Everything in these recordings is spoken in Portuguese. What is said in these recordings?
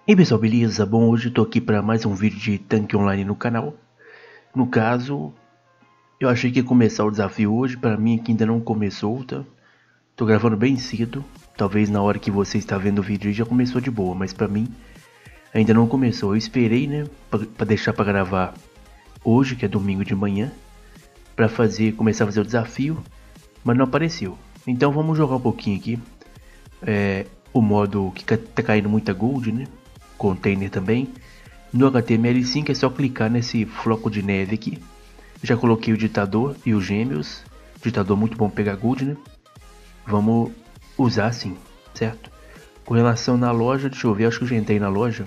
E aí pessoal, beleza? Bom, hoje eu tô aqui para mais um vídeo de tanque online no canal. No caso, eu achei que ia começar o desafio hoje, para mim que ainda não começou, tá? Tô gravando bem cedo, talvez na hora que você está vendo o vídeo já começou de boa, mas para mim ainda não começou. Eu esperei, né, para deixar para gravar hoje, que é domingo de manhã, para começar a fazer o desafio, mas não apareceu. Então vamos jogar um pouquinho aqui. O modo que tá caindo muita gold, né? Container também. No HTML5 é só clicar nesse floco de neve aqui. Já coloquei o ditador e os gêmeos. Ditador muito bom pegar gold, né? Vamos usar assim, certo? Com relação na loja, deixa eu ver, acho que eu já entrei na loja.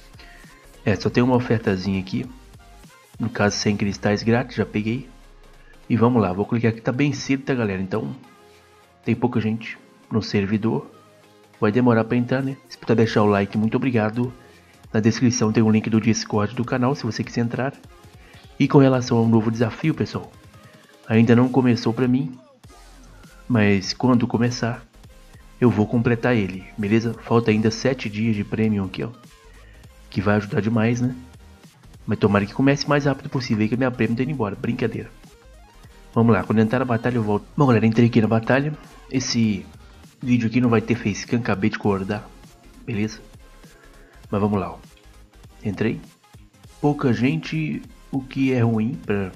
Só tem uma ofertazinha aqui. No caso 100 cristais grátis, já peguei. E vamos lá, vou clicar aqui, tá bem cedo, tá galera? Então tem pouca gente no servidor. Vai demorar para entrar, né? Se puder deixar o like, muito obrigado. Na descrição tem um link do Discord do canal, se você quiser entrar. E com relação ao novo desafio, pessoal, ainda não começou para mim, mas quando começar, eu vou completar ele, beleza? Falta ainda 7 dias de premium aqui, ó, que vai ajudar demais, né? Mas tomara que comece o mais rápido possível aí, que a minha prêmio tá indo embora, brincadeira. Vamos lá, quando entrar na batalha eu volto. Bom galera, entrei aqui na batalha. Esse vídeo aqui não vai ter facecam, acabei de acordar, beleza? Mas vamos lá, ó. Entrei. Pouca gente, o que é ruim pra,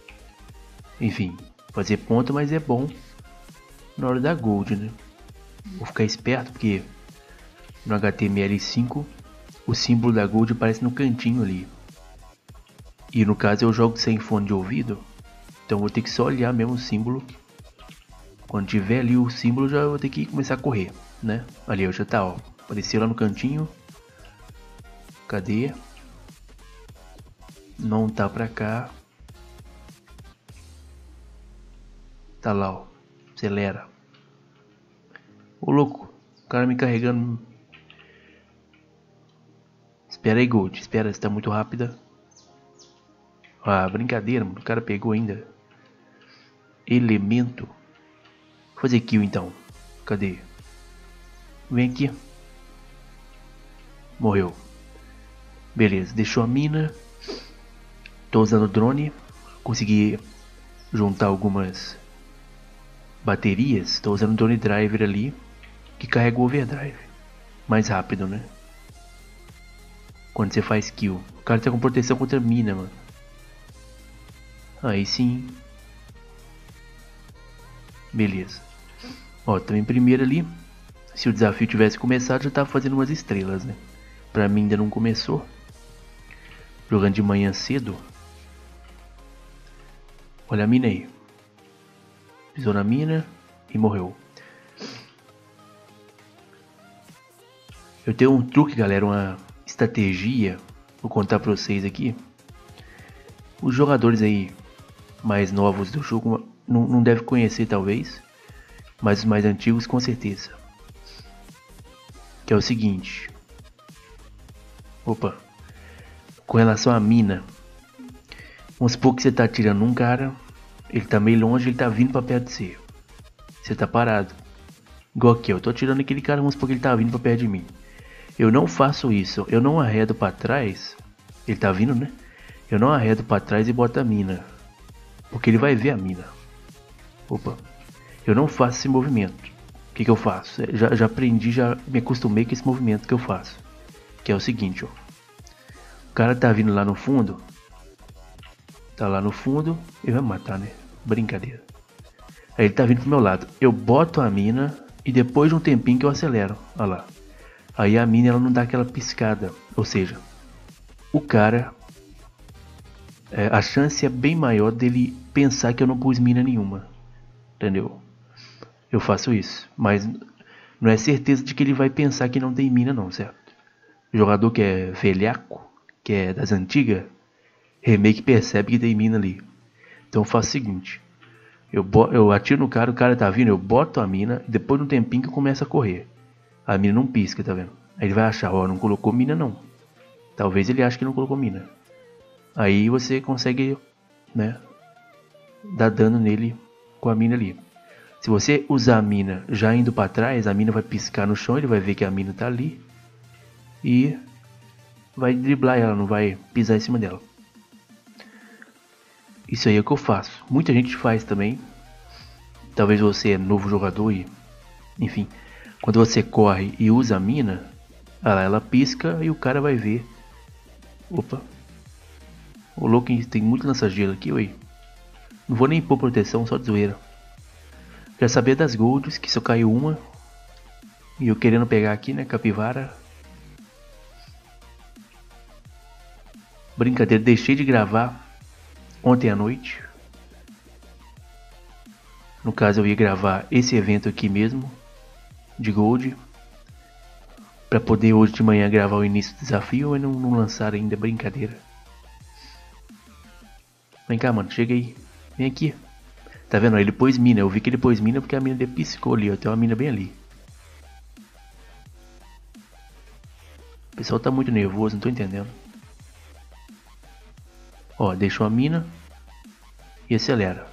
enfim, fazer ponta, mas é bom na hora da gold, né? Vou ficar esperto porque no HTML5 o símbolo da gold aparece no cantinho ali. E no caso eu jogo sem fone de ouvido, então vou ter que só olhar mesmo o símbolo. Quando tiver ali o símbolo já vou ter que começar a correr, né? Ali já tá, ó, apareceu lá no cantinho. Cadê? Não tá pra cá. Tá lá, ó. Acelera. Ô louco, o cara me carregando. Espera aí, Gold. Espera, você tá muito rápida. Ah, brincadeira, mano. O cara pegou ainda. Elemento. Vou fazer kill então. Cadê? Vem aqui. Morreu. Beleza, deixou a mina. Tô usando o drone. Consegui juntar algumas baterias. Tô usando o drone driver ali, que carrega o overdrive. Mais rápido, né? Quando você faz kill. O cara tá com proteção contra mina, mano. Aí sim. Beleza. Ó, tô em primeiro ali. Se o desafio tivesse começado, já tava fazendo umas estrelas, né? Pra mim ainda não começou. Jogando de manhã cedo. Olha a mina aí. Pisou na mina e morreu. Eu tenho um truque, galera, uma estratégia. Vou contar pra vocês aqui. Os jogadores aí mais novos do jogo não devem conhecer, talvez. Mas os mais antigos, com certeza. Que é o seguinte. Opa. Com relação à mina. Vamos supor que você tá atirando um cara. Ele tá meio longe, ele tá vindo pra perto de você. Você tá parado. Igual aqui, eu tô atirando aquele cara, vamos supor que ele tá vindo pra perto de mim. Eu não faço isso, eu não arredo pra trás. Ele tá vindo, né? Eu não arredo pra trás e boto a mina. Porque ele vai ver a mina. Opa. Eu não faço esse movimento. O que eu faço? Já aprendi, já me acostumei com esse movimento que eu faço. Que é o seguinte, ó. O cara tá vindo lá no fundo. Tá lá no fundo. Ele vai me matar, né? Brincadeira. Aí ele tá vindo pro meu lado. Eu boto a mina e depois de um tempinho que eu acelero. Olha lá. Aí a mina ela não dá aquela piscada. Ou seja, o cara... a chance é bem maior dele pensar que eu não pus mina nenhuma. Entendeu? Eu faço isso. Mas não é certeza de que ele vai pensar que não tem mina não, certo? O jogador que é velhaco, que é das antigas, remake percebe que tem mina ali. Então eu faço o seguinte. Eu atiro no cara, o cara tá vindo, eu boto a mina, depois de um tempinho que eu começo a correr. A mina não pisca, tá vendo? Aí ele vai achar, ó, não colocou mina não. Talvez ele ache que não colocou mina. Aí você consegue, né, dar dano nele com a mina ali. Se você usar a mina já indo pra trás, a mina vai piscar no chão, ele vai ver que a mina tá ali. E vai driblar ela, não vai pisar em cima dela. Isso aí é o que eu faço. Muita gente faz também. Talvez você é novo jogador e... Enfim, quando você corre e usa a mina, ela pisca e o cara vai ver. Opa. O louco tem muito lança-gelo aqui, oi. Não vou nem pôr proteção, só de zoeira. Quero saber das golds, que só caiu uma. E eu querendo pegar aqui, né, capivara. Brincadeira, deixei de gravar ontem à noite. No caso eu ia gravar esse evento aqui mesmo, de Gold. Pra poder hoje de manhã gravar o início do desafio, mas não lançaram ainda, brincadeira. Vem cá, mano, chega aí. Vem aqui. Tá vendo? Ele pôs mina, eu vi que ele pôs mina porque a mina dele piscou ali, ó. Tem uma mina bem ali. O pessoal tá muito nervoso, não tô entendendo. Ó, deixou a mina e acelera.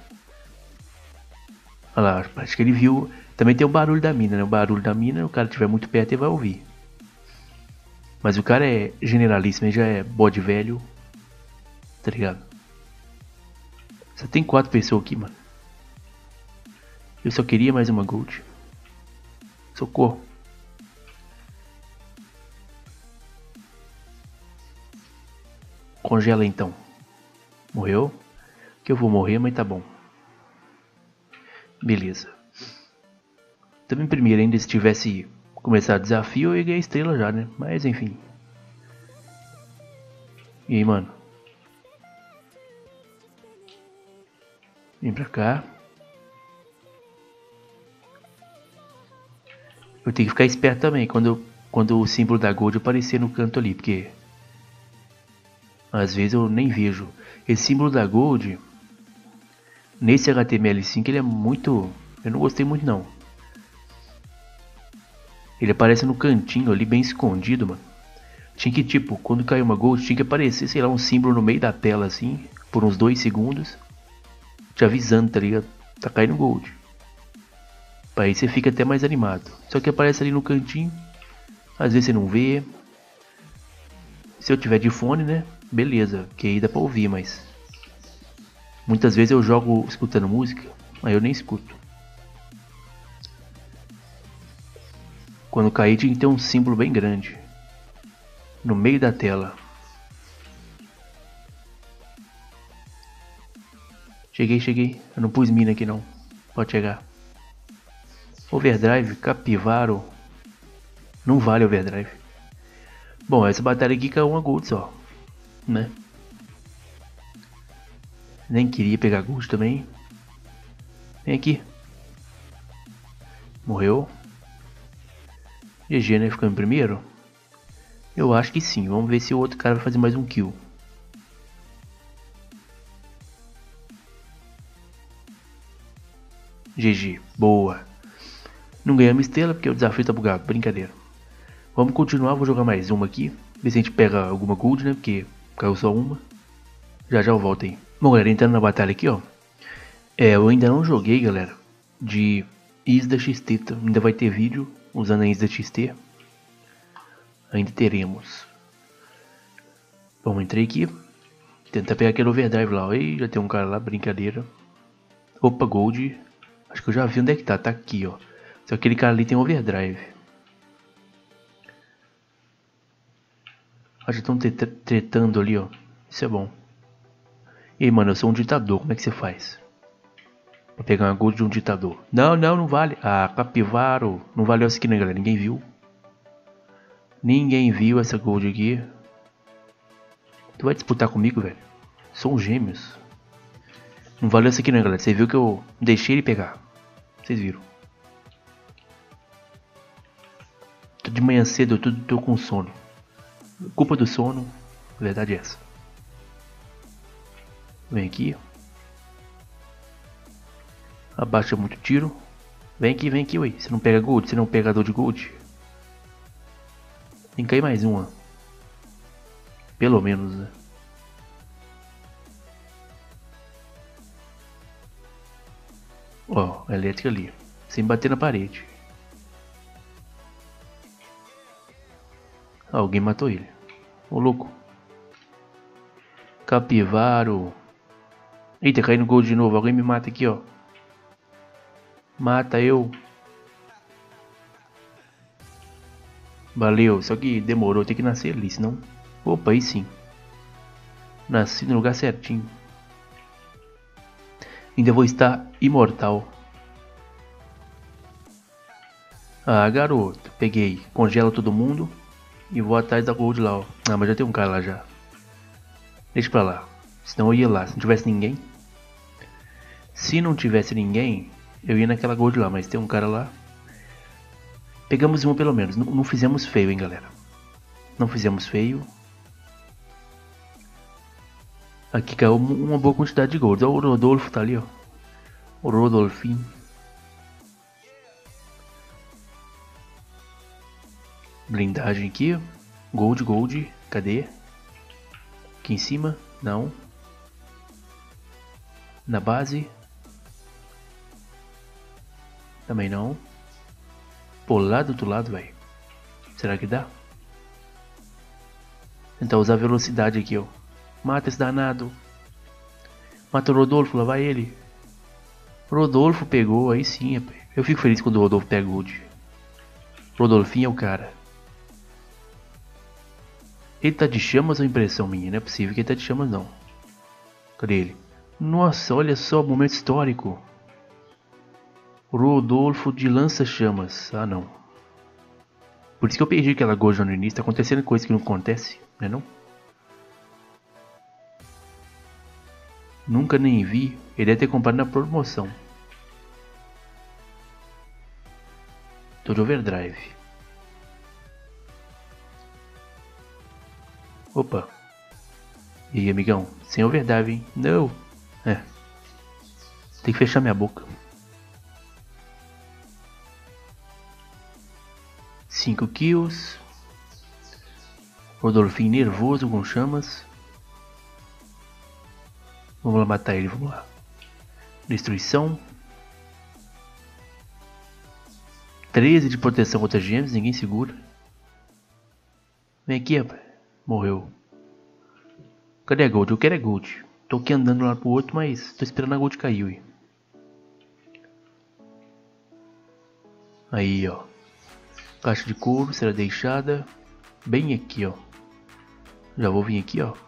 Olha lá, acho que ele viu. Também tem o barulho da mina, né? O barulho da mina, o cara estiver muito perto, ele vai ouvir. Mas o cara é generalíssimo, ele já é bode velho. Tá ligado? Só tem 4 pessoas aqui, mano. Eu só queria mais uma gold. Socorro. Congela então. Morreu? Que eu vou morrer, mas tá bom. Beleza. Também primeiro, ainda se tivesse começado o desafio, eu ia ganhar estrela já, né? Mas enfim. E aí, mano? Vem pra cá. Eu tenho que ficar esperto também quando o símbolo da Gold aparecer no canto ali, porque às vezes eu nem vejo. Esse símbolo da Gold, nesse HTML5, ele é muito... Eu não gostei muito não. Ele aparece no cantinho ali, bem escondido, mano. Tinha que, tipo, quando caiu uma Gold, tinha que aparecer, sei lá, um símbolo no meio da tela, assim, por uns 2 segundos. Te avisando, tá ligado? Tá caindo Gold. Pra aí você fica até mais animado. Só que aparece ali no cantinho. Às vezes você não vê. Se eu tiver de fone, né? Beleza, que aí dá pra ouvir, mas... Muitas vezes eu jogo escutando música, aí eu nem escuto. Quando cair tinha que ter um símbolo bem grande. No meio da tela. Cheguei. Eu não pus mina aqui não. Pode chegar. Overdrive, Capivaro. Não vale overdrive. Bom, essa batalha aqui caiu uma gold só. Né? Nem queria pegar gold também. Vem aqui. Morreu. GG, né? Ficou em primeiro? Eu acho que sim. Vamos ver se o outro cara vai fazer mais um kill. GG. Boa. Não ganhamos estrela porque o desafio tá bugado. Brincadeira. Vamos continuar. Vou jogar mais uma aqui. Ver se a gente pega alguma gold, né? Porque caiu só uma. Já eu volto aí. Bom, galera, entrando na batalha aqui, ó. Eu ainda não joguei, galera, de Isda XT. Ainda vai ter vídeo usando a Isda XT. Ainda teremos. Bom, entrei aqui. Tentar pegar aquele overdrive lá. Ei, já tem um cara lá, brincadeira. Opa, gold. Acho que eu já vi onde é que tá. Tá aqui, ó. Só que aquele cara ali tem overdrive. Acho que estão tretando ali, ó. Isso é bom. E aí, mano, eu sou um ditador. Como é que você faz? Vou pegar uma gold de um ditador. Não vale. Ah, Capivaro. Não valeu essa aqui, né, galera? Ninguém viu. Ninguém viu essa gold aqui. Tu vai disputar comigo, velho? São gêmeos. Não valeu essa aqui, né, galera? Você viu que eu deixei ele pegar. Vocês viram. Tô de manhã cedo, eu tô com sono. Culpa do sono. A verdade é essa. Vem aqui. Abaixa muito tiro. Vem aqui, ué. Você não pega gold? Você não é um pegador de gold? Tem que cair mais uma. Pelo menos, né? Ó, elétrica ali. Sem bater na parede. Alguém matou ele. Ô louco. Capivaro. Eita, caiu no gol de novo. Alguém me mata aqui, ó. Mata eu. Valeu. Só que demorou. Tem que nascer ali, senão... Opa, aí sim. Nasci no lugar certinho. Ainda vou estar imortal. Ah, garoto. Peguei. Congela todo mundo. E vou atrás da gold lá, ó. Ah, mas já tem um cara lá já. Deixa pra lá. Senão eu ia lá. Se não tivesse ninguém. Se não tivesse ninguém, eu ia naquela gold lá. Mas tem um cara lá. Pegamos uma pelo menos. Não fizemos feio, hein, galera. Não fizemos feio. Aqui caiu uma boa quantidade de gold. Olha o Rodolfo tá ali, ó. O Rodolfinho. Blindagem aqui, ó. Gold, gold. Cadê? Aqui em cima? Não. Na base? Também não. Pô, lá do outro lado, velho. Será que dá? Tentar usar velocidade aqui, ó. Mata esse danado. Mata o Rodolfo, lá vai ele. Rodolfo pegou, aí sim, rapaz. Eu fico feliz quando o Rodolfo pega gold. Rodolfinho é o cara. Ele tá de chamas ou impressão minha? Não é possível que ele tá de chamas, não. Cadê ele? Nossa, olha só, momento histórico. Rodolfo de lança-chamas. Ah, não. Por isso que eu perdi aquela gold no início. Tá acontecendo coisa que não acontece, né não? Nunca nem vi. Ele deve ter comprado na promoção. Tô de overdrive. Opa. E aí, amigão? Sem overdrive, hein? Não. É. Tem que fechar minha boca. 5 kills. Rodolfinho nervoso com chamas. Vamos lá matar ele, vamos lá. Destruição. 13 de proteção contra gems, ninguém segura. Vem aqui, rapaz. Morreu. Cadê a gold? Eu quero é gold. Tô aqui andando lá pro outro, mas tô esperando a gold cair, ué. Aí, ó. Caixa de couro será deixada bem aqui, ó. Já vou vir aqui, ó.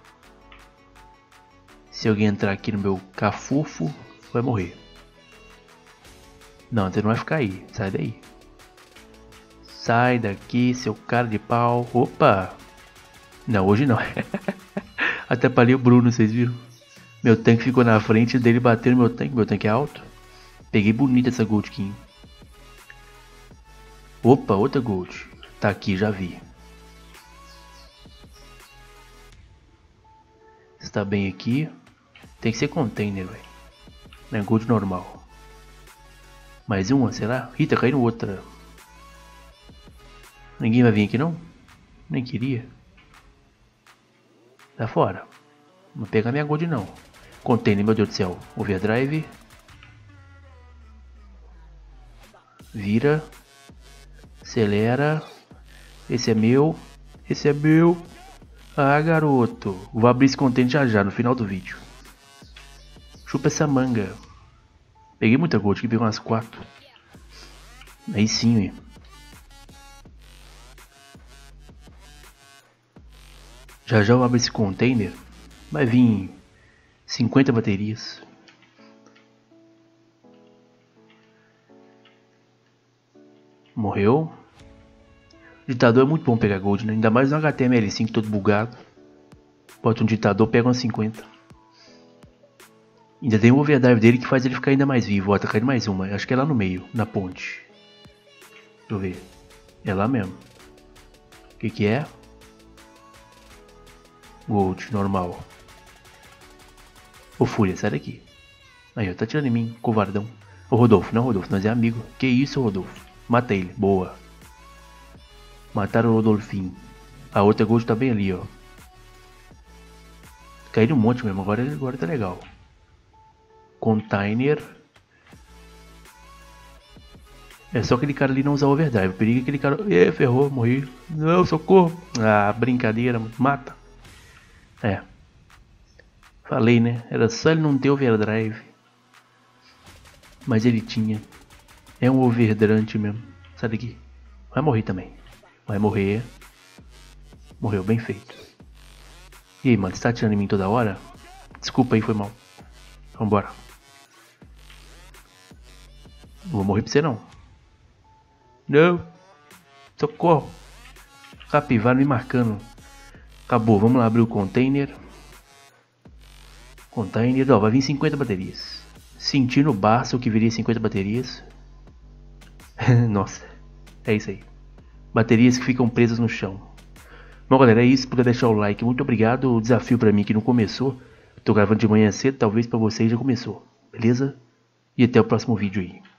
Se alguém entrar aqui no meu cafufo, vai morrer. Não, você não vai ficar aí. Sai daí. Sai daqui, seu cara de pau. Opa! Não, hoje não. Atrapalhei o Bruno, vocês viram? Meu tanque ficou na frente dele batendo no meu tanque. Meu tanque é alto. Peguei bonita essa gold aqui. Opa, outra gold. Tá aqui, já vi. Está bem aqui. Tem que ser container, velho. Não é gold normal. Mais uma, será? Ih, tá caindo outra. Ninguém vai vir aqui não? Nem queria. Tá fora. Não vou pegar minha gold não. Container, meu Deus do céu. Overdrive. Vira. Acelera. Esse é meu. Esse é meu. Ah, garoto. Vou abrir esse container já já, no final do vídeo. Chupa essa manga. Peguei muita gold aqui, peguei umas 4. Aí sim, hein. Já já eu abro esse container. Vai vir 50 baterias. Morreu. Ditador é muito bom pegar gold, né? Ainda mais no HTML5 todo bugado. Bota um ditador, pega umas 50. Ainda tem o overdrive dele que faz ele ficar ainda mais vivo. Ó, tá caindo mais uma. Acho que é lá no meio, na ponte. Deixa eu ver. É lá mesmo. O que que é? Gold, normal. Ô Fúria, sai daqui. Aí, ó, tá tirando em mim, covardão. Ô Rodolfo, não Rodolfo, nós é amigo. Que isso, Rodolfo? Mata ele, boa. Mataram o Rodolfinho. A outra gold tá bem ali, ó. Caíram um monte mesmo, agora tá legal. Container. É só aquele cara ali não usar overdrive. O perigo é aquele cara... ferrou, morri. Não, socorro. Ah, brincadeira, mata. É. Falei, né? Era só ele não ter overdrive. Mas ele tinha. É um overdrante mesmo. Sai daqui. Vai morrer também. Vai morrer. Morreu, bem feito. E aí, mano, você tá atirando em mim toda hora? Desculpa aí, foi mal. Vambora. Não vou morrer pra você não. Não. Socorro. Capivara me marcando. Acabou, vamos lá abrir o container. Container, ó, vai vir 50 baterias. Senti no Barça o que viria 50 baterias. Nossa, é isso aí. Baterias que ficam presas no chão. Bom, galera, é isso. Se puder deixar o like, muito obrigado. O desafio pra mim que não começou. Tô gravando de manhã cedo, talvez pra vocês já começou. Beleza? E até o próximo vídeo aí.